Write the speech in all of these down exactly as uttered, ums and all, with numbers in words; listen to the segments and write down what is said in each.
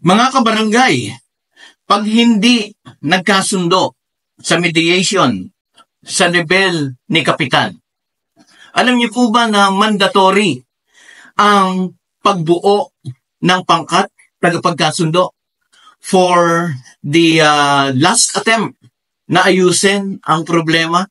Mga kabarangay, pag hindi nagkasundo sa mediation sa level ni Kapitan, alam niyo po ba na mandatory ang pagbuo ng pangkat tagapagkasundo for the uh, last attempt na ayusin ang problema?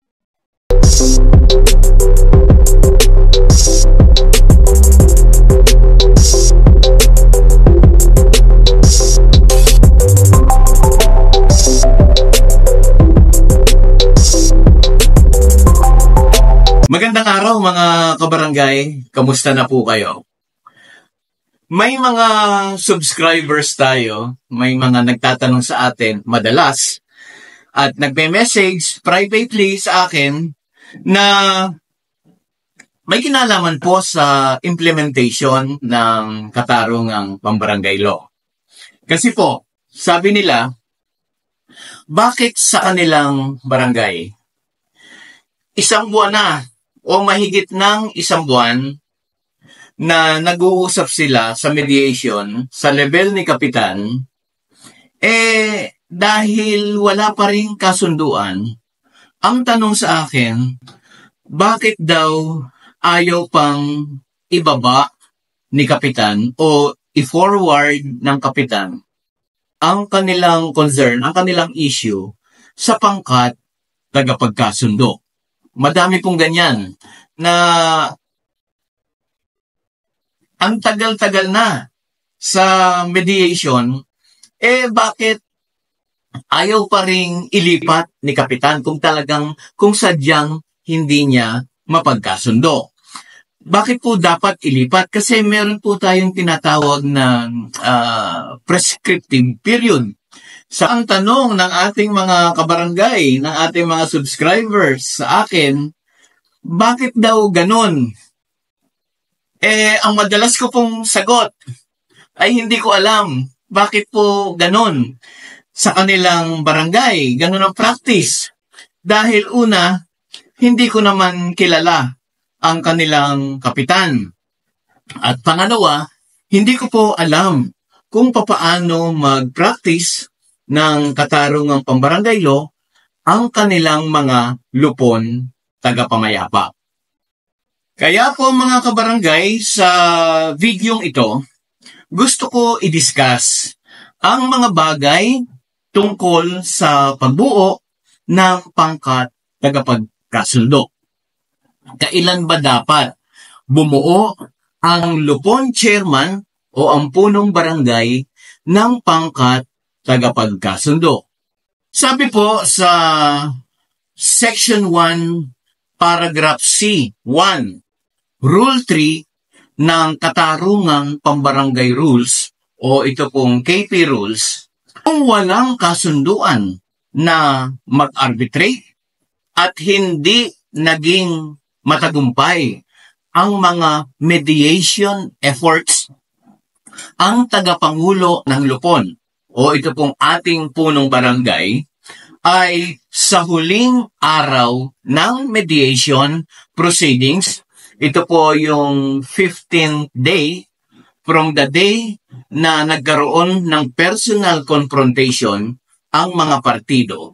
Magandang araw mga kabarangay, kamusta na po kayo? May mga subscribers tayo, may mga nagtatanong sa atin madalas at nagme-message privately sa akin na may kinalaman po sa implementation ng katarungang pambarangay law. Kasi po, sabi nila, bakit sa kanilang barangay isang buwan na o mahigit ng isang buwan na nag-uusap sila sa mediation sa level ni Kapitan, eh dahil wala pa rin kasunduan, ang tanong sa akin, bakit daw ayaw pang ibaba ni Kapitan o i-forward ng Kapitan ang kanilang concern, ang kanilang issue sa pangkat tagapagkasundo? Madami pong ganyan na ang tagal-tagal na sa mediation, eh bakit ayaw pa ring ilipat ni Kapitan kung talagang, kung sadyang hindi niya mapagkasundo? Bakit po dapat ilipat? Kasi meron po tayong tinatawag na uh, prescriptive period. Sa ang tanong ng ating mga kabarangay, ng ating mga subscribers sa akin, bakit daw ganon? Eh, ang madalas ko pong sagot ay hindi ko alam bakit po ganon sa kanilang barangay. Ganon ang practice. Dahil una, hindi ko naman kilala ang kanilang kapitan. At pangalawa, hindi ko po alam kung papaano mag-practice ng katarungang pambarangay law ang kanilang mga lupon tagapamayapa. Kaya po mga kabarangay, sa videong ito, gusto ko i-discuss ang mga bagay tungkol sa pagbuo ng pangkat tagapagkasundo. Kailan ba dapat bumuo ang lupon chairman o ang punong barangay ng pangkat tagapagkasundo? Sabi po sa Section one, Paragraph C, one, Rule three ng Katarungang Pambarangay Rules o ito pong K P Rules, kung walang kasunduan na mag-arbitrate at hindi naging matagumpay ang mga mediation efforts, ang tagapangulo ng lupon o ito pong ating punong barangay ay sa huling araw ng mediation proceedings, ito po yung fifteenth day from the day na nagkaroon ng personal confrontation ang mga partido,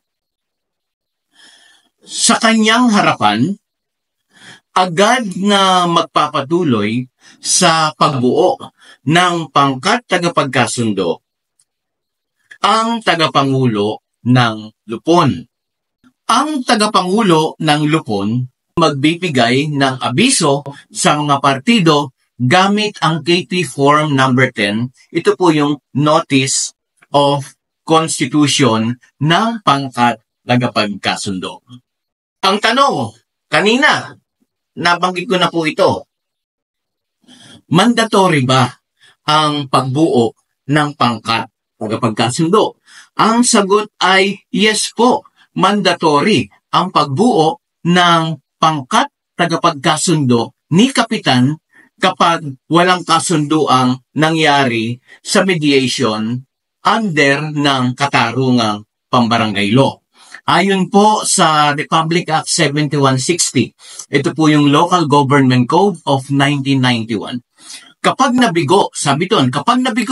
sa kanyang harapan, agad na magpapatuloy sa pagbuo ng pangkat tagapagkasundo ang tagapangulo ng lupon. Ang tagapangulo ng lupon magbibigay ng abiso sa mga partido gamit ang K P Form number ten. Ito po yung Notice of Constitution ng pangkat tagapagkasundo. Ang tanong, kanina, nabanggit ko na po ito. Mandatory ba ang pagbuo ng pangkat tagapagkasundo? Ang sagot ay yes po, mandatory ang pagbuo ng pangkat tagapagkasundo ni Kapitan kapag walang kasunduang nangyari sa mediation under ng katarungang pambarangay law. Ayon po sa Republic Act seventy-one sixty, ito po yung Local Government Code of nineteen ninety-one. Kapag nabigo, sabi doon, kapag nabigo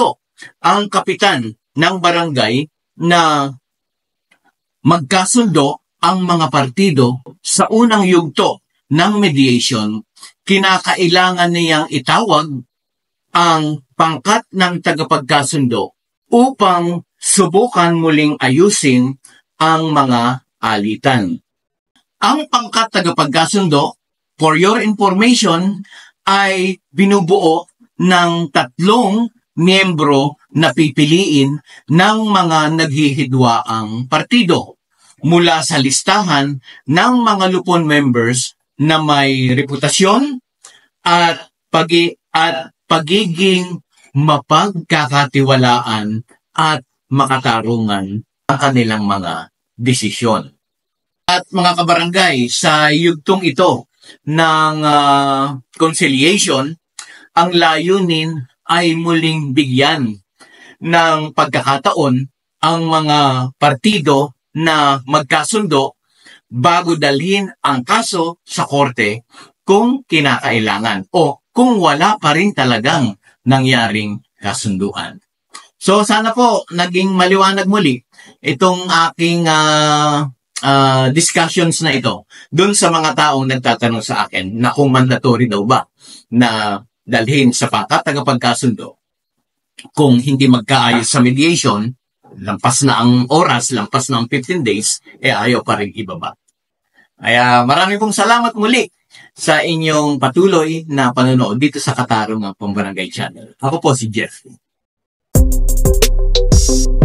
ang kapitan ng barangay na magkasundo ang mga partido sa unang yugto ng mediation, kinakailangan niyang itawag ang pangkat ng tagapagkasundo upang subukan muling ayusin ang mga alitan. Ang pangkat tagapagkasundo, for your information, ay binubuo ng tatlong miyembro na pipiliin ng mga naghihidwaang partido mula sa listahan ng mga lupon members na may reputasyon at pagi at pagiging mapagkakatiwalaan at makatarungan ang kanilang mga desisyon. At mga kabarangay, sa yugtong ito ng uh, conciliation, ang layunin ay muling bigyan ng pagkakataon ang mga partido na magkasundo bago dalhin ang kaso sa korte kung kinakailangan o kung wala pa rin talagang nangyaring kasunduan. So sana po naging maliwanag muli itong aking uh, uh, discussions na ito dun sa mga taong nagtatanong sa akin na kung mandatory daw ba na dalhin sa pangkat tagapagkasundo kung hindi magkaayos sa mediation, lampas na ang oras, lampas na ang fifteen days, eh ayaw pa rin ibaba. Kaya marami pong salamat muli sa inyong patuloy na panonood dito sa Katarungang Pambarangay Channel. Ako po si Jeff.